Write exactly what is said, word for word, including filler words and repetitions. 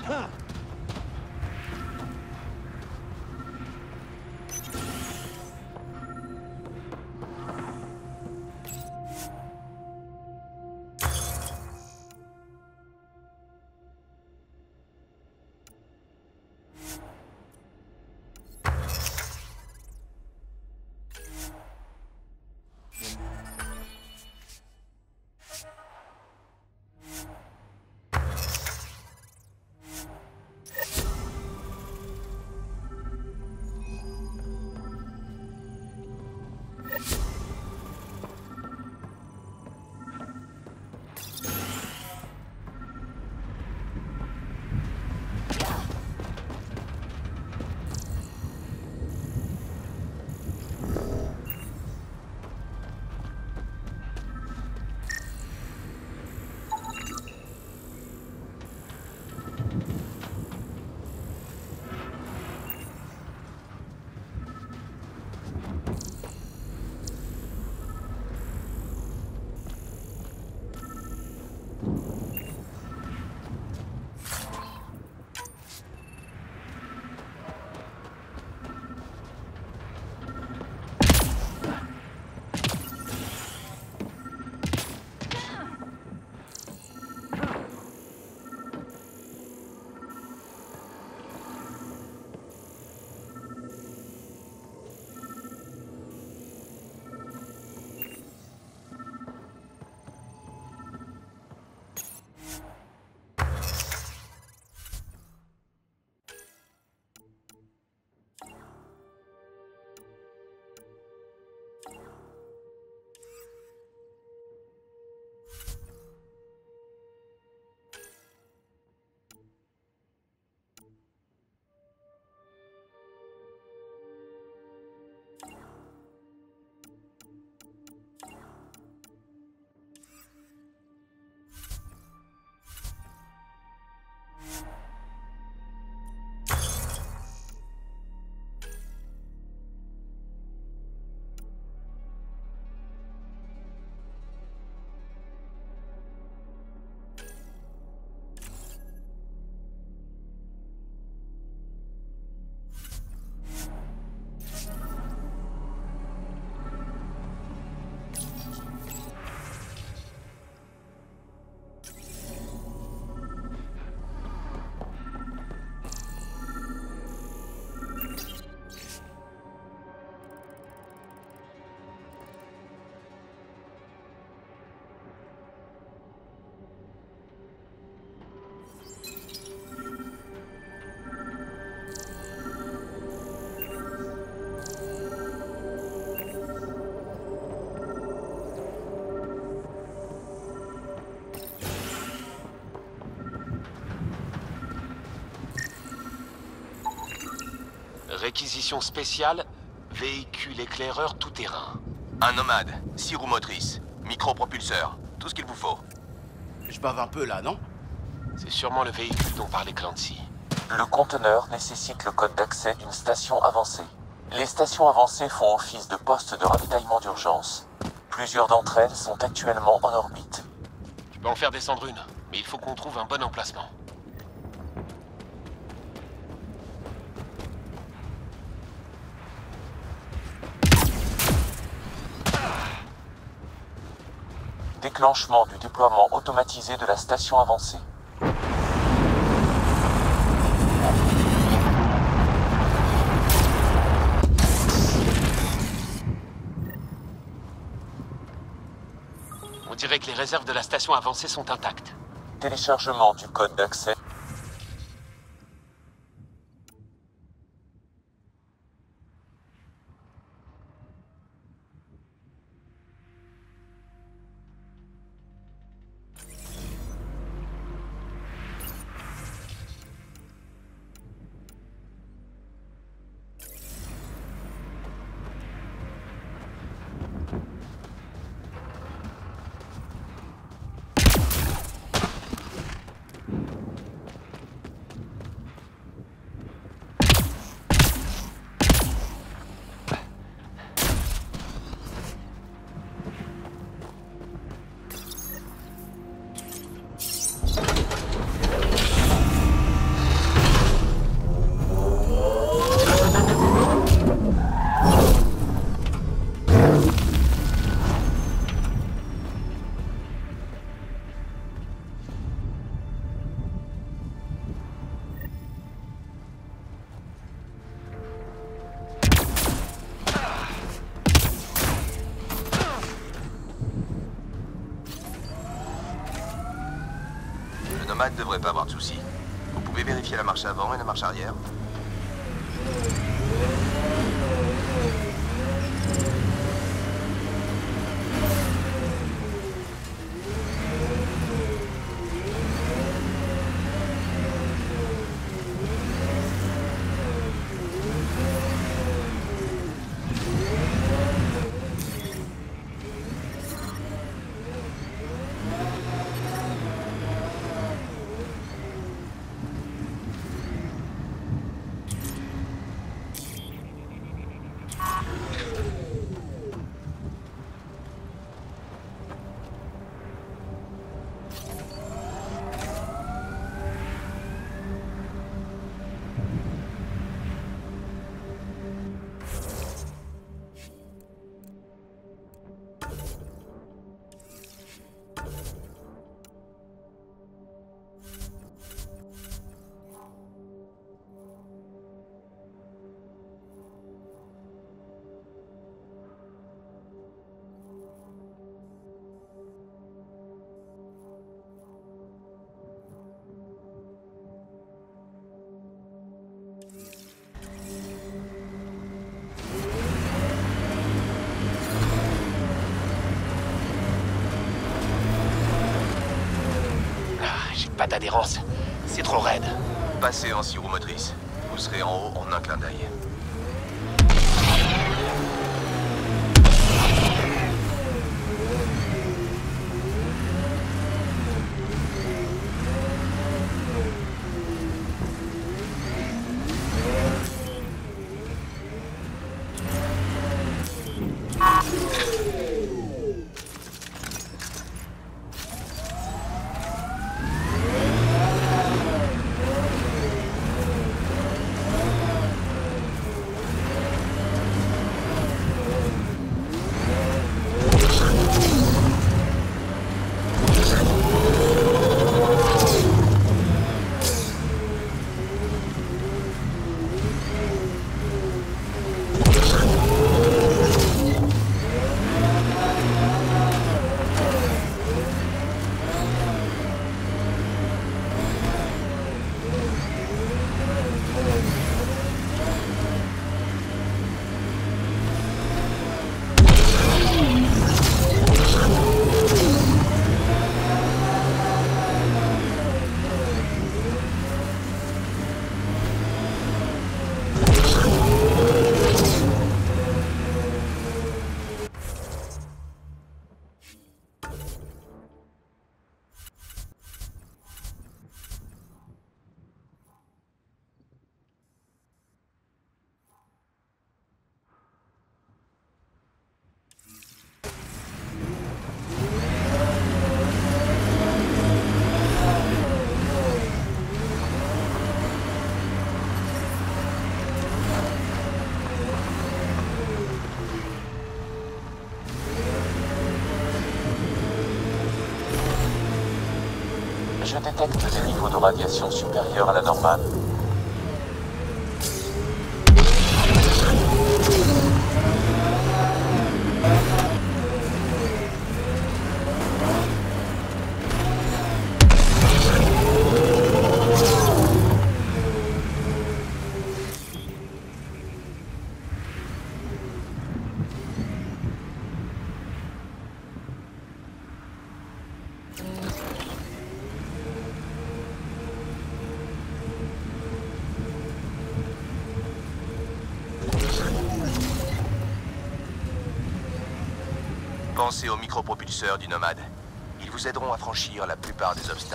Réquisition spéciale, véhicule éclaireur tout-terrain. Un nomade, six roues motrices, micropropulseur, tout ce qu'il vous faut. Je bave un peu là, non? C'est sûrement le véhicule dont parlait Clancy. Le conteneur nécessite le code d'accès d'une station avancée. Les stations avancées font office de poste de ravitaillement d'urgence. Plusieurs d'entre elles sont actuellement en orbite. Je peux en faire descendre une, mais il faut qu'on trouve un bon emplacement. Déclenchement du déploiement automatisé de la station avancée. On dirait que les réserves de la station avancée sont intactes. Téléchargement du code d'accès. Nomade devrait pas avoir de soucis. Vous pouvez vérifier la marche avant et la marche arrière. Pas d'adhérence. C'est trop raide. Passez en six roues motrices. Vous serez en haut en un clin d'œil. Je détecte des niveaux de radiation supérieurs à la normale. Pensez aux micropropulseurs du Nomade. Ils vous aideront à franchir la plupart des obstacles.